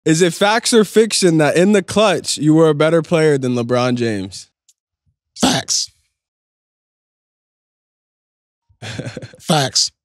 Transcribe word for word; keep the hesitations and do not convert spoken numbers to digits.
Is it facts or fiction that in the clutch, you were a better player than LeBron James? Facts. Facts.